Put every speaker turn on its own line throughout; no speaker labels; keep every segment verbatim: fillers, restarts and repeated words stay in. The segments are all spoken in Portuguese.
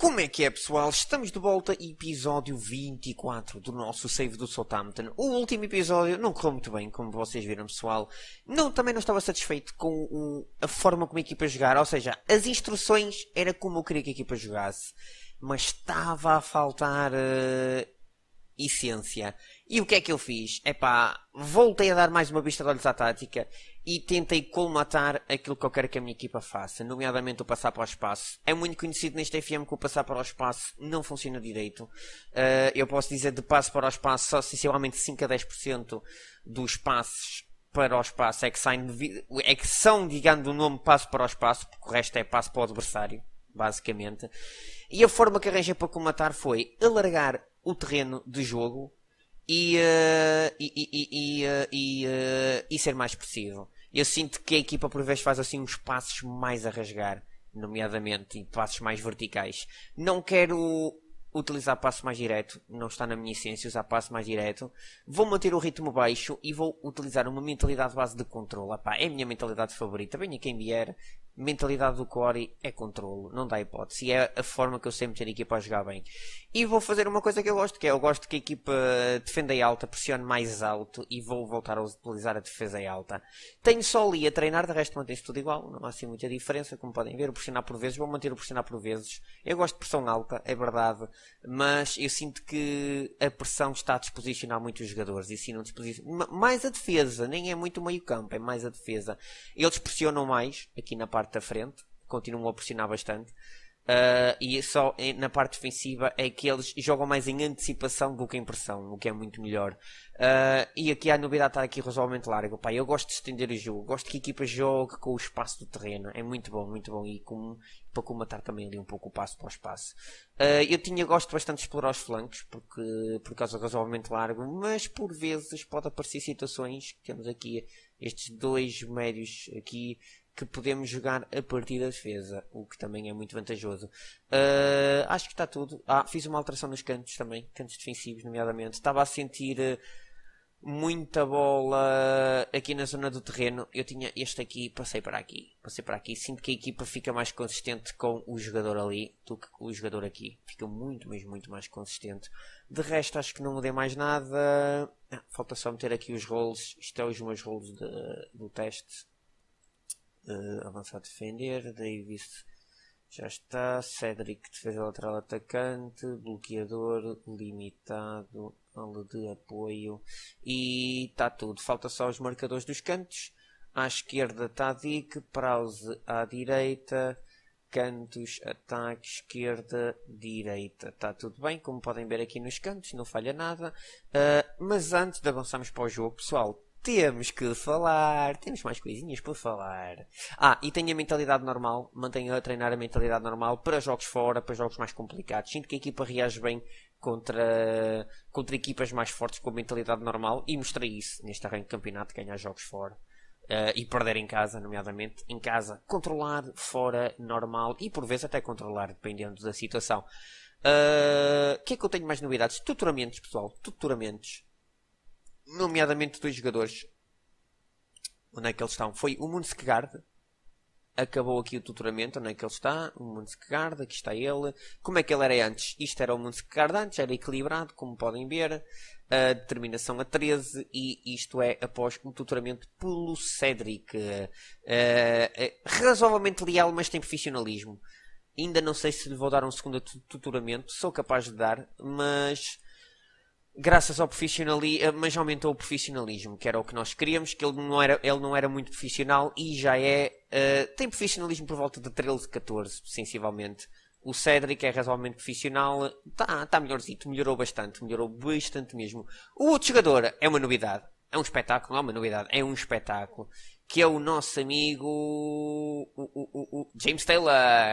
Como é que é, pessoal? Estamos de volta, episódio vinte e quatro do nosso Save do Southampton. O último episódio não correu muito bem, como vocês viram, pessoal. Não, também não estava satisfeito com o, a forma como a equipa jogar, ou seja, as instruções era como eu queria que a equipa jogasse, mas estava a faltar uh, essência. E o que é que eu fiz? Epá, voltei a dar mais uma vista de olhos à tática e tentei colmatar aquilo que eu quero que a minha equipa faça, nomeadamente o passar para o espaço. É muito conhecido neste F M que o passar para o espaço não funciona direito. Uh, eu posso dizer de passo para o espaço, só sensivelmente cinco a dez por cento dos passos para o espaço é que, saem de, é que são, digamos, o nome passo para o espaço, porque o resto é passo para o adversário, basicamente. E a forma que arranjei para colmatar foi alargar o terreno de jogo e, uh, e, e, e, uh, e, uh, e ser mais preciso. Eu sinto que a equipa por vezes faz assim uns passos mais a rasgar, nomeadamente, e passos mais verticais. Não quero utilizar passo mais direto, não está na minha essência usar passo mais direto. Vou manter o ritmo baixo e vou utilizar uma mentalidade base de controle. Epá, é a minha mentalidade favorita, venha quem vier. Mentalidade do Corey é controle, não dá hipótese. E é a forma que eu sempre ter a equipa a jogar bem. E vou fazer uma coisa que eu gosto, que é, eu gosto que a equipa defenda em alta, pressione mais alto e vou voltar a utilizar a defesa em alta. Tenho só ali a treinar, de resto mantém-se tudo igual, não há assim muita diferença, como podem ver. O pressionar por vezes, vou manter o pressionar por vezes. Eu gosto de pressão alta, é verdade, mas eu sinto que a pressão está a disposicionar muito os jogadores, e sim, não disposiciona mais a defesa, nem é muito o meio campo, é mais a defesa. Eles pressionam mais, aqui na parte da frente, continuam a pressionar bastante, uh, e só na parte defensiva é que eles jogam mais em antecipação do que em pressão, o que é muito melhor. Uh, e aqui a novidade está aqui razoavelmente larga. Pá, eu gosto de estender o jogo, gosto que a equipa jogue com o espaço do terreno, é muito bom, muito bom, e com, para comatar também ali um pouco o passo para o espaço. Uh, eu tinha gosto bastante de explorar os flancos, porque, por causa razoavelmente largo, mas por vezes pode aparecer situações, que temos aqui estes dois médios aqui, que podemos jogar a partir da defesa, o que também é muito vantajoso. Uh, acho que está tudo. Ah, fiz uma alteração nos cantos também, cantos defensivos, nomeadamente. Estava a sentir uh, muita bola aqui na zona do terreno. Eu tinha este aqui, passei para aqui. Passei para aqui. Sinto que a equipa fica mais consistente com o jogador ali do que com o jogador aqui. Fica muito, mesmo muito mais consistente. De resto, acho que não mudei mais nada. Ah, falta só meter aqui os roles. Isto é os meus roles de, do teste. Uh, avançar a defender, Davis já está, Cedric defesa lateral atacante, bloqueador limitado, ala de apoio, e está tudo. Falta só os marcadores dos cantos. À esquerda está Dick, Prause à direita, cantos, ataque, esquerda, direita. Está tudo bem, como podem ver aqui nos cantos, não falha nada. Uh, mas antes de avançarmos para o jogo, pessoal, temos que falar, temos mais coisinhas para falar. Ah, e tenho a mentalidade normal, mantenho a treinar a mentalidade normal para jogos fora, para jogos mais complicados. Sinto que a equipa reage bem contra, contra equipas mais fortes com a mentalidade normal, e mostrei isso neste arranque de campeonato, ganhar jogos fora. Uh, e perder em casa, nomeadamente. Em casa, controlar, fora, normal, e por vezes até controlar, dependendo da situação. O uh, que é que eu tenho mais novidades? Tutoramentos, pessoal, tutoramentos. Nomeadamente dois jogadores. Onde é que eles estão? Foi o Munskgaard. Acabou aqui o tutoramento. Onde é que ele está? O Munskgaard. Aqui está ele. Como é que ele era antes? Isto era o Munskgaard antes. Era equilibrado, como podem ver. A determinação a treze. E isto é após um tutoramento pelo Cedric. Uh, é razoavelmente leal, mas tem profissionalismo. Ainda não sei se lhe vou dar um segundo tutoramento. Sou capaz de dar. Mas graças ao profissionalismo, mas aumentou o profissionalismo, que era o que nós queríamos, que ele não era, ele não era muito profissional e já é, uh, tem profissionalismo por volta de treze, catorze, sensivelmente. O Cedric é razoavelmente profissional, está tá melhorzito, melhorou bastante, melhorou bastante mesmo. O outro jogador é uma novidade, é um espetáculo, não é uma novidade, é um espetáculo, que é o nosso amigo o, o, o, o James Taylor,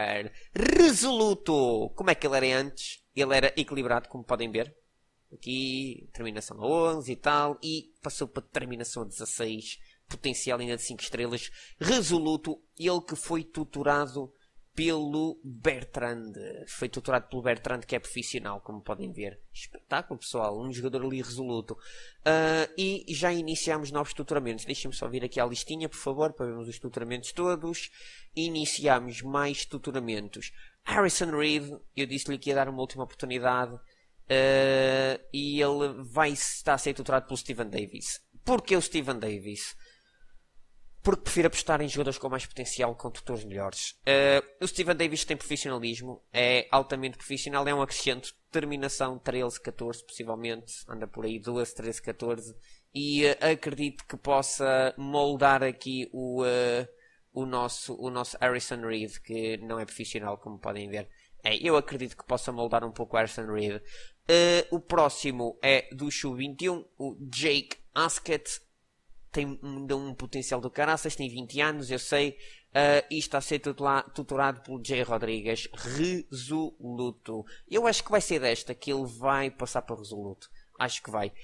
resoluto. Como é que ele era antes? Ele era equilibrado, como podem ver. Aqui, terminação a onze e tal, e passou para terminação a dezasseis, potencial ainda de cinco estrelas, resoluto, ele que foi tutorado pelo Bertrand. Foi tutorado pelo Bertrand, que é profissional, como podem ver. Espetáculo, pessoal. Um jogador ali resoluto. Uh, e já iniciamos novos tutoramentos. Deixem-me só vir aqui à listinha, por favor, para vermos os tutoramentos todos. Iniciamos mais tutoramentos. Harrison Reed, eu disse-lhe que ia dar uma última oportunidade. Uh, e ele vai estar a ser tutorado pelo Steven Davis. Porquê o Steven Davis? Porque prefiro apostar em jogadores com mais potencial, com tutores melhores. Uh, o Steven Davis tem profissionalismo, é altamente profissional, é um acrescento, determinação treze, catorze, possivelmente, anda por aí doze, treze, catorze, e uh, acredito que possa moldar aqui o, uh, o, nosso, o nosso Harrison Reed, que não é profissional, como podem ver. É, eu acredito que possa moldar um pouco o Harrison Reed. Uh, o próximo é do sub vinte e um, o Jake Haskett. Tem ainda um potencial do caraças, tem vinte anos, eu sei, uh, e está a ser tutorado pelo Jay Rodrigues, resoluto. Eu acho que vai ser desta que ele vai passar para resoluto. Acho que vai.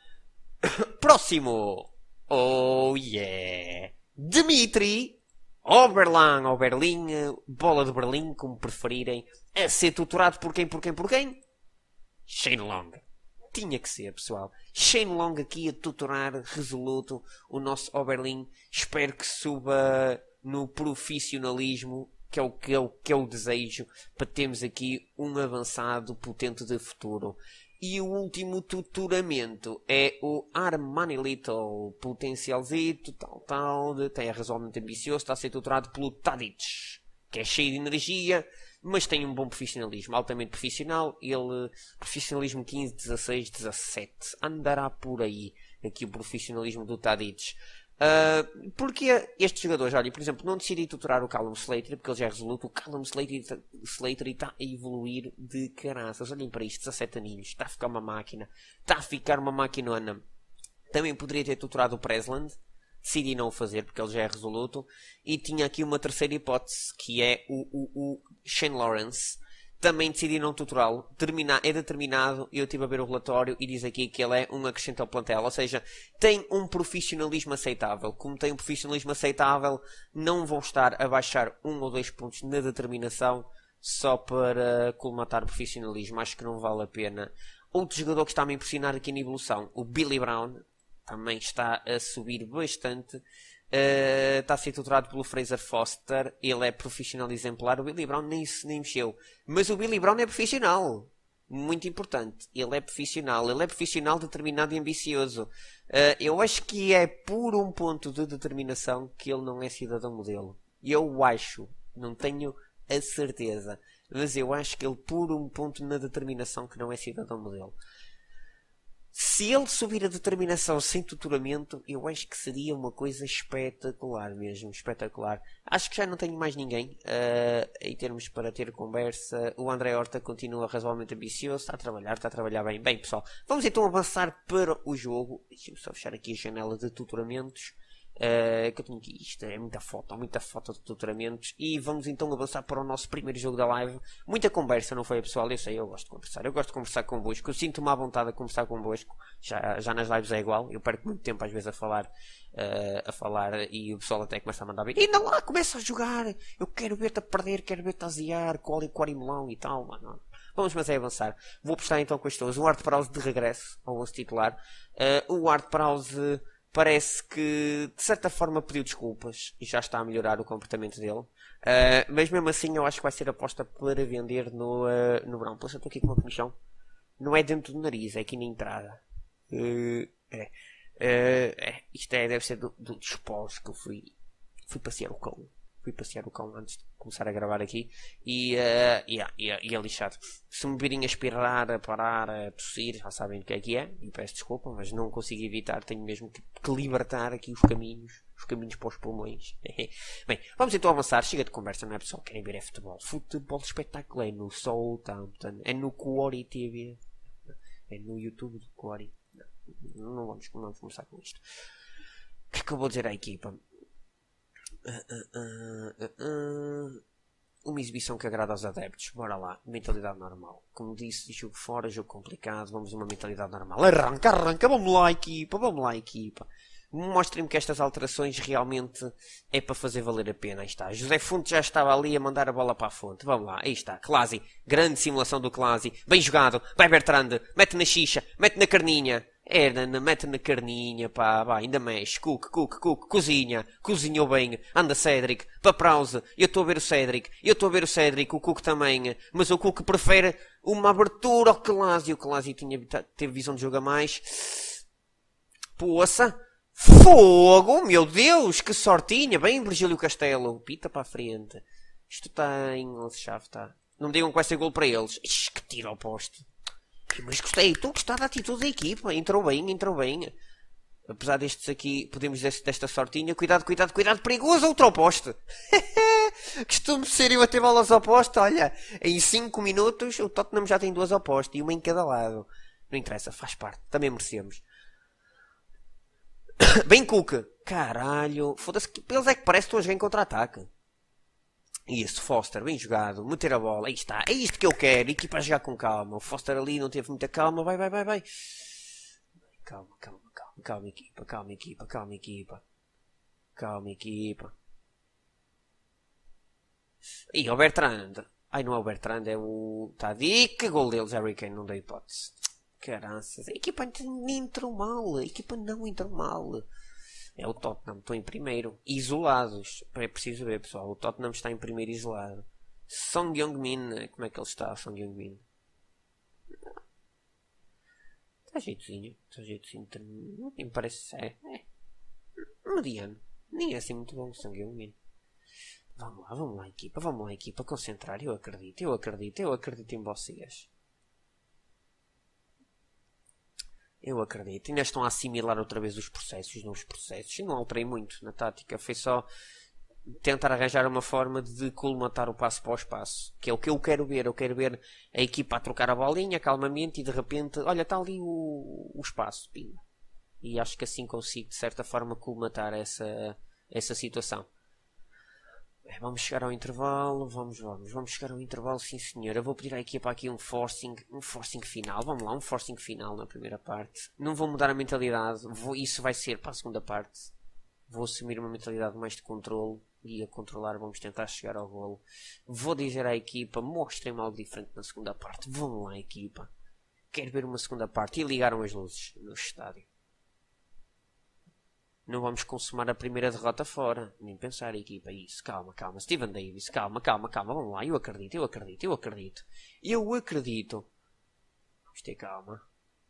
Próximo! Oh yeah! Dmitry Oberlin, Oberlin, bola de Berlim, como preferirem, a ser tutorado por quem, por quem, por quem? Shane Long. Tinha que ser, pessoal. Shane Long aqui a tutorar resoluto o nosso Oberlin. Espero que suba no profissionalismo, que é o que é o, que é o desejo, para termos aqui um avançado potente de futuro. E o último tutoramento é o Armani Little. Potencialzito, tal, tal, até razoavelmente ambicioso. Está a ser tutorado pelo Tadic, que é cheio de energia, mas tem um bom profissionalismo, altamente profissional. Ele, profissionalismo quinze, dezasseis, dezassete, andará por aí, aqui o profissionalismo do Tadic. Uh, porque estes jogadores, olha, por exemplo, não decidi tutorar o Callum Slater, porque ele já é resoluto. O Callum Slater, Slater está a evoluir de caraças. Olhem para isto, dezassete aninhos, está a ficar uma máquina, está a ficar uma maquinona. Também poderia ter tutorado o Presland, decidi não o fazer porque ele já é resoluto. E tinha aqui uma terceira hipótese, que é o, o, o Shane Lawrence. Também decidi não tutorá-lo. Termina, é determinado, eu estive a ver o relatório e diz aqui que ele é um acrescente ao plantel. Ou seja, tem um profissionalismo aceitável. Como tem um profissionalismo aceitável, não vão estar a baixar um ou dois pontos na determinação só para colmatar o profissionalismo. Acho que não vale a pena. Outro jogador que está a me impressionar aqui na evolução, o Billy Brown, também está a subir bastante. Uh, está a ser tutorado pelo Fraser Foster. Ele é profissional exemplar. O Billy Brown nem se nem mexeu. Mas o Billy Brown é profissional. Muito importante. Ele é profissional. Ele é profissional, determinado e ambicioso. Uh, eu acho que é por um ponto de determinação que ele não é cidadão modelo. Eu acho. Não tenho a certeza. Mas eu acho que ele por um ponto na determinação que não é cidadão modelo. Se ele subir a determinação sem tutoramento, eu acho que seria uma coisa espetacular mesmo, espetacular. Acho que já não tenho mais ninguém uh, em termos para ter conversa. O André Horta continua razoavelmente ambicioso, está a trabalhar, está a trabalhar bem. Bem, pessoal, vamos então avançar para o jogo. Deixa-me só fechar aqui a janela de tutoramentos. Uh, que eu tenho aqui, isto é muita foto, muita foto de tutoramentos. E vamos então avançar para o nosso primeiro jogo da live. Muita conversa, não foi, pessoal? Eu sei, eu gosto de conversar. Eu gosto de conversar convosco. Eu sinto-me à vontade a conversar convosco. Já, já nas lives é igual. Eu perco muito tempo às vezes a falar, uh, a falar e o pessoal até começa a mandar vir. E não lá, começa a jogar. Eu quero ver-te a perder, quero ver-te a aziar, qual e quarimolão e tal. Mano. Vamos, mas é avançar. Vou apostar então com as todas. O Ward Prowse de regresso ao onze titular. Uh, o Ward Prowse parece que de certa forma pediu desculpas e já está a melhorar o comportamento dele. Uh, mas mesmo assim eu acho que vai ser aposta para vender no, uh, no verão. Poxa, estou aqui com uma comissão. Não é dentro do nariz, é aqui na entrada. Uh, é. Uh, é. Isto é, deve ser do, do espós que eu fui, fui passear o cão. Fui passear o cão antes de começar a gravar aqui. E, uh, yeah, yeah, e é lixado. Se me virem a aspirar, a parar, a tossir, já sabem o que é que é. E peço desculpa, mas não consigo evitar. Tenho mesmo que, que libertar aqui os caminhos. Os caminhos para os pulmões. Bem, vamos então avançar. Chega de conversa, não é, pessoal? Querem ver é futebol. Futebol espetáculo é no Southampton. É no Quarry T V. É no YouTube do Quarry. Não, não, vamos, não vamos começar com isto. O que é que eu vou dizer à equipa? Uh, uh, uh, uh, uh. Uma exibição que agrada aos adeptos. Bora lá, mentalidade normal. Como disse, jogo fora, jogo complicado. Vamos uma mentalidade normal. Arranca, arranca, vamos lá, equipa, vamos lá, equipa. Mostrem-me que estas alterações realmente é para fazer valer a pena. Aí está. José Fonte já estava ali a mandar a bola para a fonte. Vamos lá. Aí está. Clasi. Grande simulação do Clasi. Bem jogado. Vai Bertrand. Mete na xixa. Mete na carninha. Hernan, mete na carninha, pá, vai, ainda mexe, Cook, Cook, Cook, cozinha, cozinhou bem, anda Cédric, para Prause, eu estou a ver o Cédric, eu estou a ver o Cédric, o Cook também, mas o Cook prefere uma abertura ao Clasi, o Clasi tinha, teve visão de jogo a mais, poça, fogo, meu Deus, que sortinha, bem Virgílio Castelo, pita para a frente, isto está em chave, está, não me digam que vai ser gol para eles, ixi, que tiro ao poste. Mas gostei, estou a gostar da atitude da equipa. Entrou bem, entrou bem. Apesar destes aqui, podemos dizer desta sortinha. Cuidado, cuidado, cuidado, perigoso, outro ao poste. Costumo ser eu a ter bolas ao poste. Olha, em cinco minutos o Tottenham já tem duas ao poste e uma em cada lado. Não interessa, faz parte. Também merecemos. Bem Cook. Caralho, foda-se, eles é que parece que estão a jogar em contra-ataque. Isso, Foster, bem jogado, meter a bola, aí está, é isto que eu quero, equipa a jogar com calma, o Foster ali não teve muita calma, vai, vai, vai, vai, calma, calma, calma, calma equipa, calma equipa, calma equipa, calma equipa, e o Bertrand, ai não é o Bertrand, é o Tadic, gol deles, Harry Kane, não dá hipótese, caranças, a equipa nem entrou mal, a equipa não entrou mal. É o Tottenham, estou em primeiro. Isolados. É preciso ver, pessoal. O Tottenham está em primeiro isolado. Song Heung-min. Como é que ele está, Song Heung-min? Está jeitozinho. Está jeitozinho. Nem me parece... É, é. Mediano. Nem é assim muito bom, Song Heung-min. Vamos lá, vamos lá, equipa. Vamos lá, equipa. Concentrar. Eu acredito, eu acredito. Eu acredito em vocês. Eu acredito. Ainda estão a assimilar outra vez os processos, não os processos. E não alterei muito na tática. Foi só tentar arranjar uma forma de colmatar o passo para o espaço. Que é o que eu quero ver. Eu quero ver a equipa a trocar a bolinha calmamente e de repente, olha, está ali o, o espaço. Pina. E acho que assim consigo, de certa forma, colmatar essa, essa situação. Vamos chegar ao intervalo, vamos, vamos, vamos chegar ao intervalo, sim senhor. Eu vou pedir à equipa aqui um forcing, um forcing final, vamos lá, um forcing final na primeira parte. Não vou mudar a mentalidade, vou, isso vai ser para a segunda parte. Vou assumir uma mentalidade mais de controle e a controlar, vamos tentar chegar ao golo. Vou dizer à equipa, mostrem-me algo diferente na segunda parte. Vamos lá, equipa. Quero ver uma segunda parte. E ligaram as luzes no estádio. Não vamos consumar a primeira derrota fora. Nem pensar, equipa. Isso, calma, calma. Steven Davis, calma, calma, calma. Vamos lá. Eu acredito, eu acredito, eu acredito. Eu acredito. Vamos ter calma.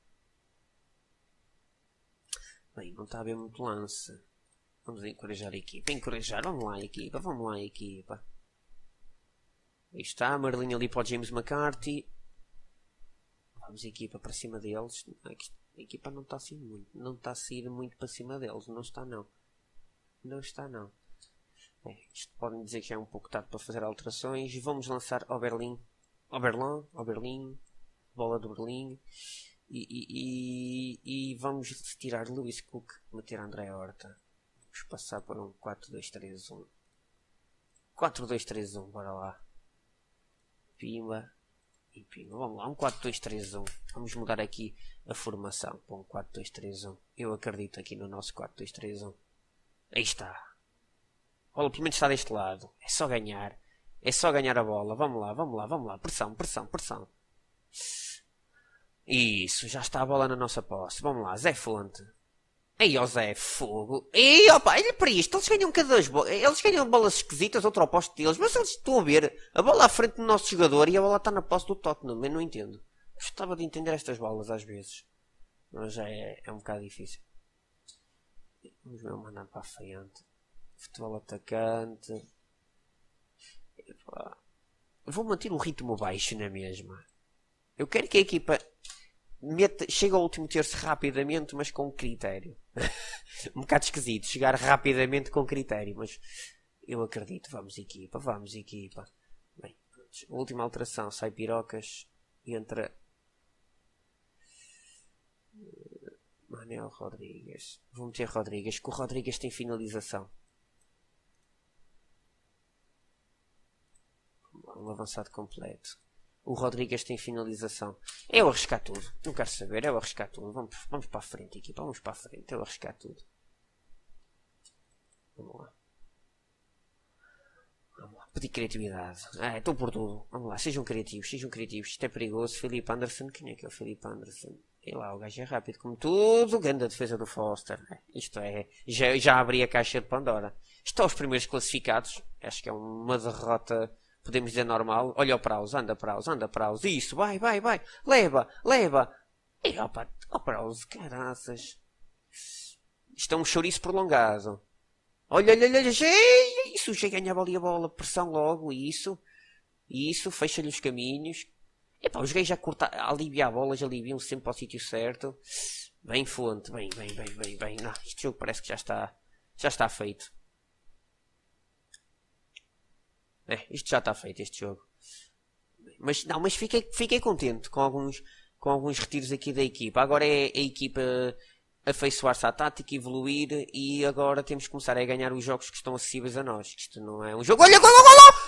Bem, não está a haver muito lance. Vamos encorajar a equipa. Encorajar. Vamos lá, equipa. Vamos lá, equipa. Aí está. Marlene ali para o James McCarthy. Vamos, equipa, para cima deles. A equipa não está assim muito. Não está a sair muito para cima deles. Não está, não. Não está, não. É, isto podem dizer que já é um pouco tarde para fazer alterações. Vamos lançar Oberlin. Oberlin. Oberlin. Bola do Berlim. E, e, e, e vamos tirar Lewis Cook. Meter André Horta. Vamos passar para um quatro dois três um. quatro dois três um. Bora lá. Pimba. E pimba. Vamos lá. Um quatro dois três um. Vamos mudar aqui a formação para um quatro dois três um. Eu acredito aqui no nosso quatro dois três um. Aí está. A bola pelo menos está deste lado. É só ganhar. É só ganhar a bola. Vamos lá, vamos lá, vamos lá. Pressão, pressão, pressão. Isso, já está a bola na nossa posse. Vamos lá, Zé Fonte. Aí, ó Zé, fogo. E opa, olha para isto. Eles ganham cada duas bolas. Eles ganham bolas esquisitas, outro ao posto deles. Mas eles estão a ver a bola à frente do nosso jogador e a bola está na posse do Tottenham. Eu não entendo. Gostava de entender estas bolas às vezes. Mas já é, é um bocado difícil. Vamos ver mandar para a frente. Futebol atacante. Epa. Vou manter o ritmo baixo na mesma. Eu quero que a equipa meta, chegue ao último terço rapidamente, mas com critério. Um bocado esquisito. Chegar rapidamente com critério. Mas eu acredito. Vamos equipa. Vamos equipa. Bem, a última alteração. Sai Pirocas. Entra Manel Rodrigues. Vou meter Rodrigues, que o Rodrigues tem finalização. Um avançado completo. O Rodrigues tem finalização. É o arriscar tudo. Não quero saber, é o arriscar tudo. Vamos, vamos para a frente, equipa. Vamos para a frente, é o arriscar tudo. Vamos lá. Vamos lá. Pedir criatividade. É, estou por tudo. Vamos lá. Sejam criativos. Sejam criativos. Isto é perigoso. Filipe Anderson. Quem é que é o Filipe Anderson? E lá, o gajo é rápido como tudo. Grande defesa do Foster. Isto é. Já, já abri a caixa de Pandora. Estão os primeiros classificados. Acho que é uma derrota, podemos dizer, normal. Olha o Praus. Anda, Praus. Anda, Praus. Isso. Vai, vai, vai. Leva, leva. E opa, oh, Praus. Caraças. Isto é um chouriço prolongado. Olha, olha, olha. Isso. Já ganhava ali a bola. Pressão logo. Isso. Isso. Fecha-lhe os caminhos. Epá, os gays já cortam, alivia a bola, já aliviam sempre para o sítio certo. Bem fonte, bem, bem, bem, bem, bem. Não, este jogo parece que já está, já está feito. É, isto já está feito, este jogo. Mas, não, mas fiquei, fiquei contente com alguns, com alguns retiros aqui da equipa. Agora é a equipa afeiçoar-se à tática, evoluir e agora temos que começar a ganhar os jogos que estão acessíveis a nós. Isto não é um jogo... Olha, gol, gol, gol!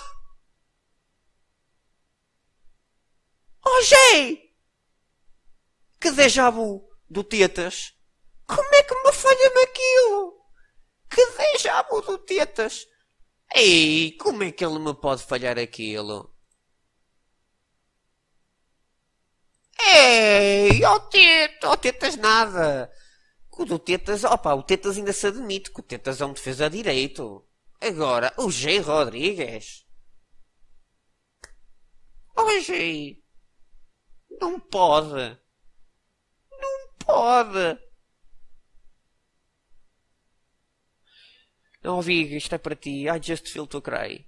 Oh, Jay! Que déjà vu do Tetas. Como é que me falha naquilo? Que déjà vu do Tetas. Ei, como é que ele me pode falhar aquilo? Ei, oh Tetas, oh Tetas nada. O do Tetas, opa, o Tetas ainda se admite que o Tetas é um defesa direito. Agora, o Jay Rodrigues. Oh, Jay. Não pode. Não pode. Não, Vig, isto é para ti. I just feel to cry.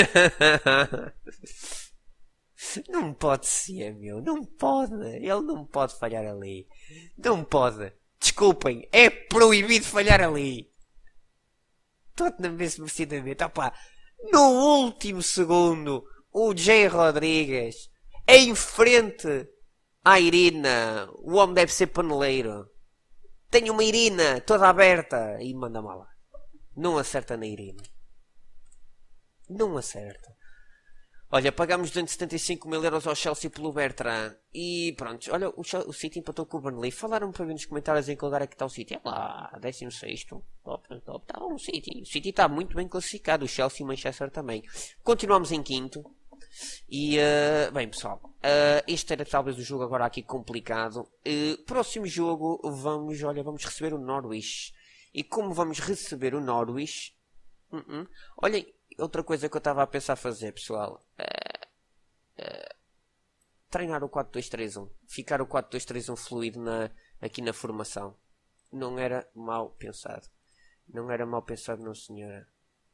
Não pode ser, meu. Não pode. Ele não pode falhar ali. Não pode. Desculpem. É proibido falhar ali. Totalmente merecidamente. Opa, no último segundo, o Jay Rodrigues, em frente à Irina. O homem deve ser paneleiro. Tem uma Irina toda aberta. E manda mal. Não acerta na Irina. Não acerta. Olha, pagámos duzentos e setenta e cinco mil euros ao Chelsea pelo Bertrand. E pronto, olha, o, o City empatou com o Burnley. Falaram para ver nos comentários em que lugar é que está o City. É lá, décimo sexto. Top, top. Está bom o City. O City está muito bem classificado. O Chelsea e o Manchester também. Continuamos em quinto. E, uh, bem pessoal, uh, este era talvez o jogo agora aqui complicado. Uh, próximo jogo, vamos, olha, vamos receber o Norwich. E como vamos receber o Norwich... Uh -uh, olhem, outra coisa que eu estava a pensar fazer, pessoal. Uh, uh, treinar o quatro dois três um. Ficar o quatro dois três um fluido na, aqui na formação. Não era mal pensado. Não era mal pensado, não senhora.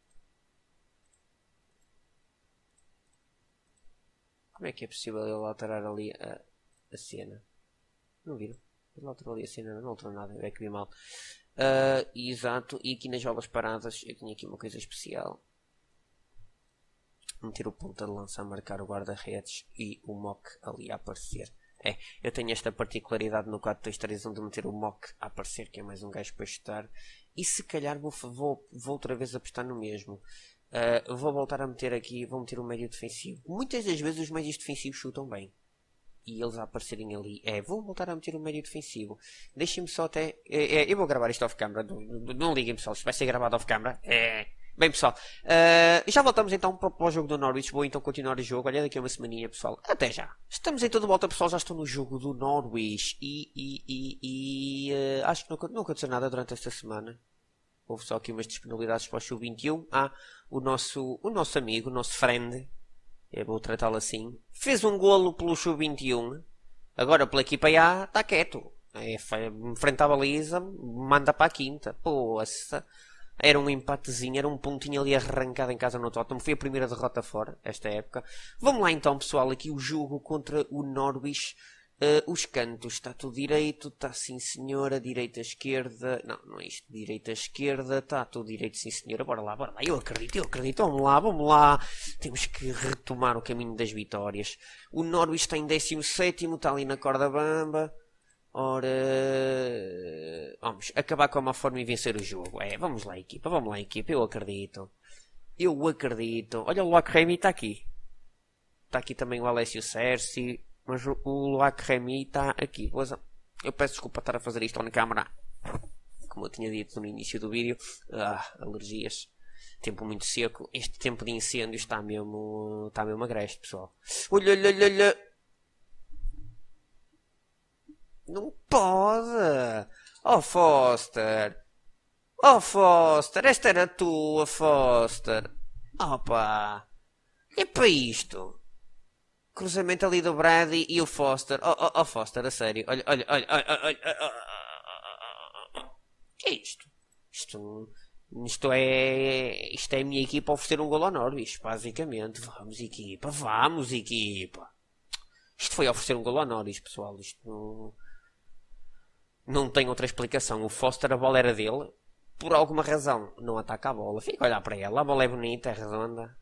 Como é que é possível ele alterar ali a, a cena? Não viram? Ele alterou ali a cena, não alterou nada, é que vi mal. Uh, exato, e aqui nas bolas paradas eu tinha aqui uma coisa especial. Meter o ponta de lança a marcar o guarda-redes e o mock ali a aparecer. É, eu tenho esta particularidade no quatro dois três um de meter o mock a aparecer, que é mais um gajo para chutar. E se calhar vou, vou, vou outra vez apostar no mesmo. Uh, vou voltar a meter aqui, vou meter o médio defensivo. Muitas das vezes os médios defensivos chutam bem. E eles a aparecerem ali. É, vou voltar a meter o médio defensivo. Deixem-me só até... É, é, eu vou gravar isto off-camera. Não, não, não liguem, pessoal. Isto vai ser gravado off-camera. É... Bem, pessoal. Uh, já voltamos então para, para o jogo do Norwich. Vou então continuar o jogo. Olha, daqui a uma semaninha, pessoal. Até já. Estamos em toda volta, pessoal. Já estou no jogo do Norwich. E... e, e, e uh, acho que não, não aconteceu nada durante esta semana. Houve só aqui umas disponibilidades para o sub vinte e um. Ah, o nosso, o nosso amigo, o nosso friend, eu vou tratá-lo assim, fez um golo pelo sub vinte e um. Agora pela equipa A está quieto. É, frente à baliza, manda para a quinta. Poça. Era um empatezinho, era um pontinho ali arrancado em casa no Tottenham. Foi a primeira derrota fora, esta época. Vamos lá então, pessoal, aqui o jogo contra o Norwich. Uh, os cantos, está tudo direito, está sim senhora, direita, esquerda, não, não é isto, direita, esquerda, está tudo direito sim senhora, bora lá, bora lá, eu acredito, eu acredito, vamos lá, vamos lá, temos que retomar o caminho das vitórias. O Norwich está em décimo sétimo, está ali na corda bamba, ora, vamos, acabar com a má forma e vencer o jogo, é, vamos lá equipa, vamos lá equipa, eu acredito, eu acredito, olha o Lock-Remy está aqui, está aqui também o Alessio Cerci. Mas o Lock-Remy está aqui. Eu peço desculpa estar a fazer isto na câmara. como eu tinha dito no início do vídeo. Ah, alergias. Tempo muito seco. Este tempo de incêndio está mesmo, está mesmo agreste, pessoal. Olha, olha, olha, olha. Não pode. Oh, Foster. Oh, Foster. Esta era tua, Foster. Opa. É para isto. Cruzamento ali do Brady e o Foster. Oh, oh, oh Foster, a sério. Olha, olha, olha, olha, olha, olha. Que é isto? Isto, isto é, isto é a minha equipa a oferecer um golo ao Norwich, basicamente. Vamos, equipa, vamos, equipa. Isto foi oferecer um golo ao Norwich, pessoal. Isto não, não tem outra explicação. O Foster, a bola era dele. Por alguma razão, não ataca a bola. Fica a olhar para ela. A bola é bonita, é redonda.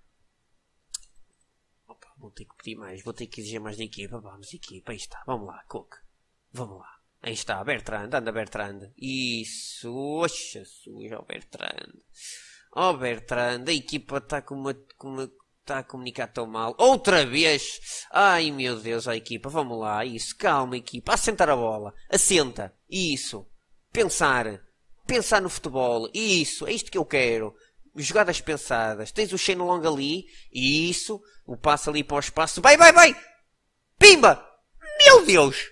Vou ter que pedir mais, vou ter que exigir mais da equipa. Vamos, equipa, aí está. Vamos lá, Cook. Vamos lá. Aí está, Bertrand, anda Bertrand. Isso, oxa, suja, oh Bertrand. Oh Bertrand, a equipa está com uma, com uma, está a comunicar tão mal. Outra vez! Ai meu Deus, a equipa, vamos lá, isso, calma equipa. Assentar a bola, assenta, isso. Pensar, pensar no futebol, isso, é isto que eu quero. Jogadas pensadas. Tens o Shane Long ali. E isso. O passo ali para o espaço. Vai, vai, vai! Pimba! Meu Deus!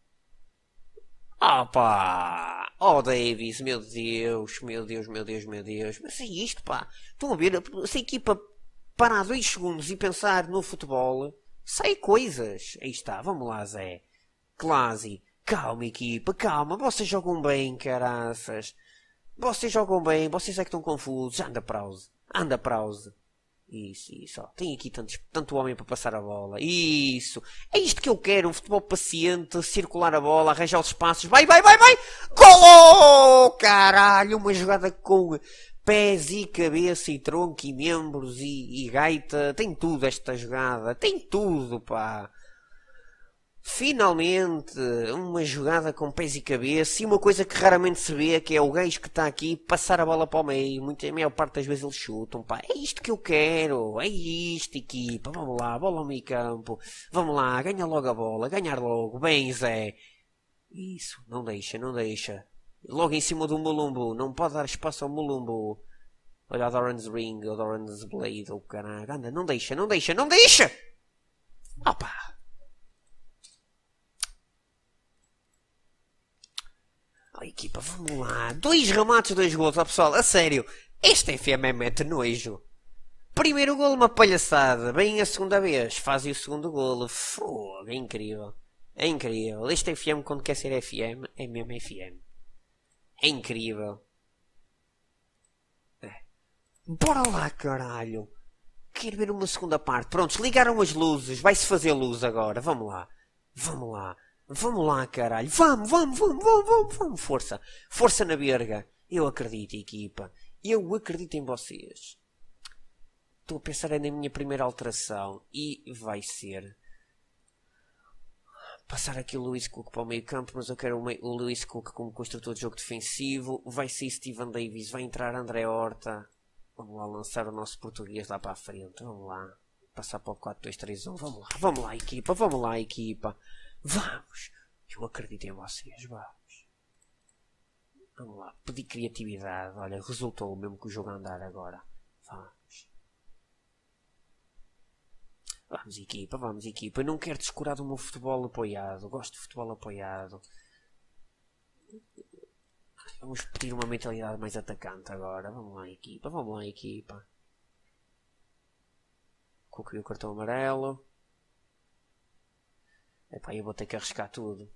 Opa! Oh, Davis. Meu Deus. Meu Deus, meu Deus, meu Deus. Mas é isto, pá. Estão a ver? Se a equipa parar dois segundos e pensar no futebol, sai coisas. Aí está. Vamos lá, Zé. Clase. Calma, equipa. Calma. Vocês jogam bem, caraças. Vocês jogam bem, vocês é que estão confusos. Anda, Prause. Anda, Prause. Isso, isso. Ó. Tem aqui tantos, tanto homem para passar a bola. Isso. É isto que eu quero. Um futebol paciente, circular a bola, arranjar os espaços. Vai, vai, vai, vai. Gol! Caralho, uma jogada com pés e cabeça e tronco e membros e, e gaita. Tem tudo esta jogada. Tem tudo, pá. Finalmente, uma jogada com pés e cabeça e uma coisa que raramente se vê, que é o gajo que está aqui passar a bola para o meio. Muito, a maior parte das vezes eles chutam, pá. É isto que eu quero, é isto, equipa. Vamos lá, bola ao meio campo. Vamos lá, ganha logo a bola, ganhar logo. Bem, Zé. Isso, não deixa, não deixa. Logo em cima do Mulumbu, não pode dar espaço ao Mulumbu. Olha o Doran's Ring, o Doran's Blade, o caralho. Anda, não deixa, não deixa, não deixa! Opa! Oh, equipa, vamos lá. Dois remates, dois gols. Oh, pessoal, a sério. Este F M mete nojo. Primeiro golo, uma palhaçada. Bem a segunda vez. Fazem o segundo golo. Fogo, é incrível. É incrível. Este F M, quando quer ser F M, é mesmo F M. É incrível. É. Bora lá, caralho. Quero ver uma segunda parte. Prontos, ligaram as luzes. Vai-se fazer luz agora. Vamos lá. Vamos lá. Vamos lá, caralho. Vamos, vamos, vamos, vamos, vamos, vamos. Força. Força na berga. Eu acredito, equipa. Eu acredito em vocês. Estou a pensar na minha primeira alteração. E vai ser... passar aqui o Lewis Cook para o meio campo. Mas eu quero o, meio, o Lewis Cook como construtor de jogo defensivo. Vai ser Steven Davis. Vai entrar André Horta. Vamos lá lançar o nosso português lá para a frente. Vamos lá. Passar para o quatro dois três um. Vamos lá. Vamos lá, equipa. Vamos lá, equipa. Vamos! Eu acredito em vocês, vamos. Vamos lá, pedi criatividade. Olha, resultou mesmo que o jogo andar agora. Vamos. Vamos, equipa, vamos, equipa. Eu não quero descurar do meu futebol apoiado. Gosto de futebol apoiado. Vamos pedir uma mentalidade mais atacante agora. Vamos lá, equipa, vamos lá, equipa. Coloquei o cartão amarelo. Epá, eu vou ter que arriscar tudo.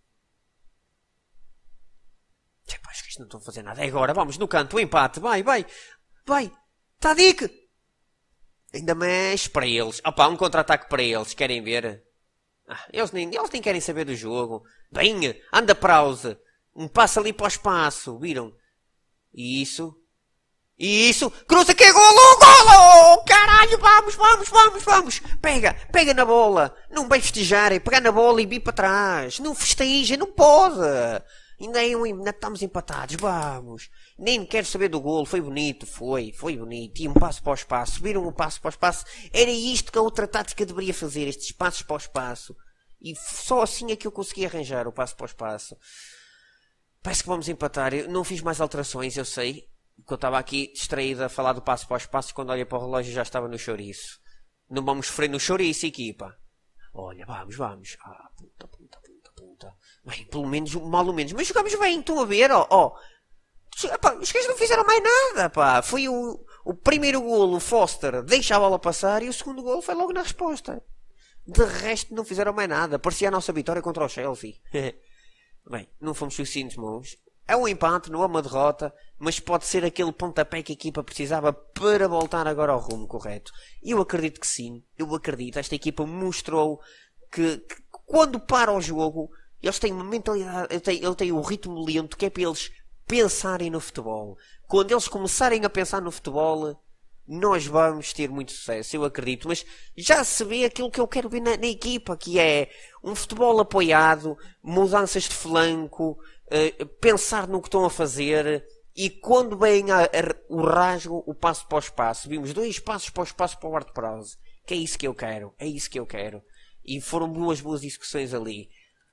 Epá, acho que isto não estou a fazer nada. É agora, vamos no canto, o empate. Vai, vai, vai. Tadic! Ainda mais para eles. Opá, um contra-ataque para eles. Querem ver? Ah, eles, nem, eles nem querem saber do jogo. Bem, anda Prause. Um passo ali para o espaço. Viram? Isso. Isso. Cruza que é golo! Golo! Caralho, vamos, vamos, vamos, vamos. Pega, pega na bola. Não vai festejar, é pegar na bola e vir para trás. Não festeja, não pode. Ainda, é um, ainda estamos empatados, vamos. Nem quero saber do golo, foi bonito, foi, foi bonito. E um passo para o espaço, viram um passo para o espaço. Era isto que a outra tática deveria fazer, estes passos para o espaço. E só assim é que eu consegui arranjar o passo para o espaço. Parece que vamos empatar. Eu não fiz mais alterações, eu sei. Porque eu estava aqui distraído a falar do passo para os passos. Quando olhei para o relógio já estava no chouriço. Não vamos sofrer no chouriço, equipa. Olha, vamos, vamos. Ah, puta, puta, puta, puta. Bem, pelo menos, mal ou menos. Mas jogamos bem, estão a ver, ó. ó. Epá, os caras não fizeram mais nada, pá. Foi o, o primeiro golo, o Foster, deixa a bola passar. E o segundo golo foi logo na resposta. De resto, não fizeram mais nada. Parecia a nossa vitória contra o Chelsea. Bem, não fomos suficientes, mãos. É um empate, não é uma derrota, mas pode ser aquele pontapé que a equipa precisava para voltar agora ao rumo correto. E eu acredito que sim, eu acredito. Esta equipa mostrou que, que quando para o jogo, eles têm uma mentalidade, ele tem, ele tem um ritmo lento que é para eles pensarem no futebol. Quando eles começarem a pensar no futebol, nós vamos ter muito sucesso, eu acredito. Mas já se vê aquilo que eu quero ver na, na equipa, que é um futebol apoiado, mudanças de flanco, uh, pensar no que estão a fazer. E quando vem a, a, o rasgo, o passo para o espaço, vimos dois passos para o espaço para o Art Prose, que é isso que eu quero, é isso que eu quero. E foram duas boas discussões ali.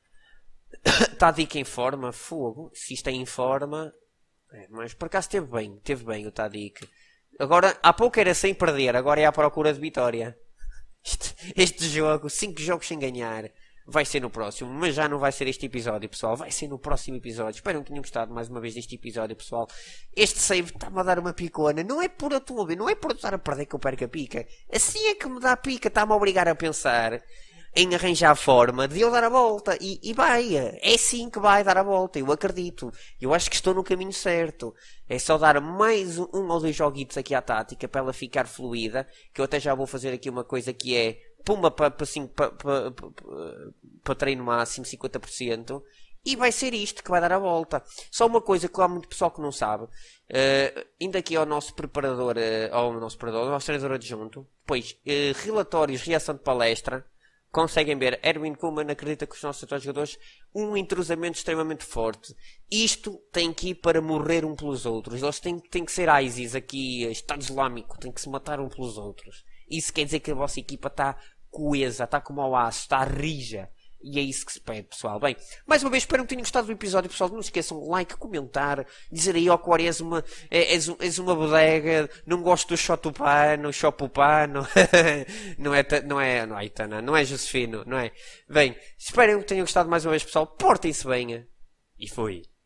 Tadic em forma, fogo, se isto é em forma, é, mas por acaso teve bem, teve bem o Tadic. Agora, há pouco era sem perder, agora é à procura de vitória. Este, este jogo, cinco jogos sem ganhar, vai ser no próximo, mas já não vai ser este episódio, pessoal. Vai ser no próximo episódio. Espero que tenham gostado mais uma vez deste episódio, pessoal. Este save está-me a dar uma picona. Não é por eu estou a ver, não é por eu estar a perder que eu perco a pica. Assim é que me dá a pica, está-me a obrigar a pensar em arranjar a forma de eu dar a volta. E, e vai, é assim que vai dar a volta, eu acredito. Eu acho que estou no caminho certo. É só dar mais um, um ou dois joguitos aqui à tática para ela ficar fluida. Que eu até já vou fazer aqui uma coisa que é pumba para pa, pa, pa, pa, pa treino máximo, cinquenta por cento. E vai ser isto que vai dar a volta. Só uma coisa que há muito pessoal que não sabe. Uh, indo aqui ao nosso preparador, uh, ao nosso preparador, ao nosso treinador adjunto. Pois, uh, relatórios, reação de palestra. Conseguem ver, Erwin Koeman acredita que os nossos atuais jogadores um entrosamento extremamente forte. Isto tem que ir para morrer um pelos outros. Eles têm, têm que ser ISIS aqui, Estado Islâmico, têm que se matar um pelos outros. Isso quer dizer que a vossa equipa está coesa, está como ao aço, está rija. E é isso que se pede, pessoal. Bem, mais uma vez, espero que tenham gostado do episódio, pessoal. Não se esqueçam, like, comentar, dizer aí ao Quaresma, és, és uma bodega, não gosto do Chotupano, Chopupano, não é, não é, não é Itana, não é Josefino, não é? Bem, espero que tenham gostado mais uma vez, pessoal. Portem-se bem. E fui.